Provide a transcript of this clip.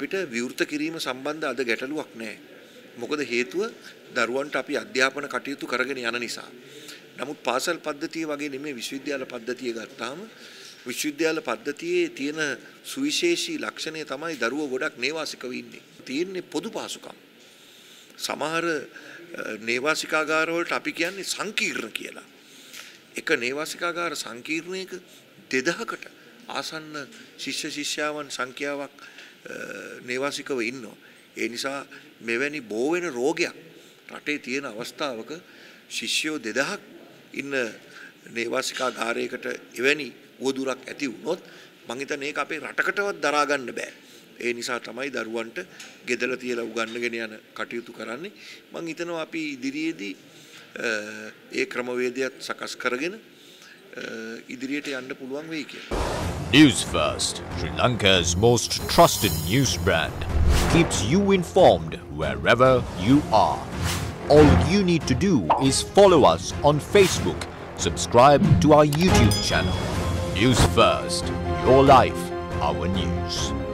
අපිට විවෘත කිරීම සම්බන්ධ අද ගැටලුවක් නැහැ. මොකද හේතුව දරුවන්ට අපි අධ්‍යාපන කටයුතු කරගෙන යන නිසා. නමුත් පාසල් පද්ධතිය වගේ නෙමෙයි විශ්වවිද්‍යාල පද්ධතිය ගත්තාම විශ්වවිද්‍යාල පද්ධතියේ තියෙන සුවිශේෂී ලක්ෂණය තමයි දරුවෝ ගොඩක් නේවාසිකව ඉන්නේ. තියෙන්නේ පොදු පහසුකම්. සමහර නේවාසිකාගාර වලට අපි කියන්නේ සංකීර්ණ කියලා. එක නේවාසිකාගාර සංකීර්ණයක 2000කට ආසන්න ශිෂ්‍ය ශිෂ්‍යාවන් සංඛ්‍යාවක් නේවාසිකව ඉන්නවා. ඒ නිසා මෙවැනි බෝ වෙන රෝගයක් රටේ තියෙන අවස්ථාවක ශිෂ්‍යයෝ 2000ක් ඉන්න නේවාසිකාගාරයකට එවැනි උවදුරක් ඇති වුණොත් මං හිතන්නේ ඒක අපේ රටකටවත් දරා ගන්න බෑ. ඒ නිසා තමයි දරුවන්ට ගෙදර තියලා උගන්වගෙන යන කටයුතු කරන්නේ. මං හිතනවා අපි ඉදිරියේදී ඒ ක්‍රමවේදයක් සකස් කරගෙන ඉදිරියට යන්න පුළුවන් වෙයි කියලා. News First, Sri Lanka's most trusted news brand, keeps you informed wherever you are. All you need to do is follow us on Facebook, subscribe to our YouTube channel. News First, your life, our news.